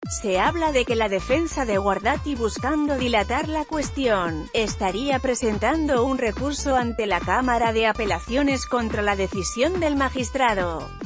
Se habla de que la defensa de Guardati, buscando dilatar la cuestión, estaría presentando un recurso ante la Cámara de Apelaciones contra la decisión del magistrado.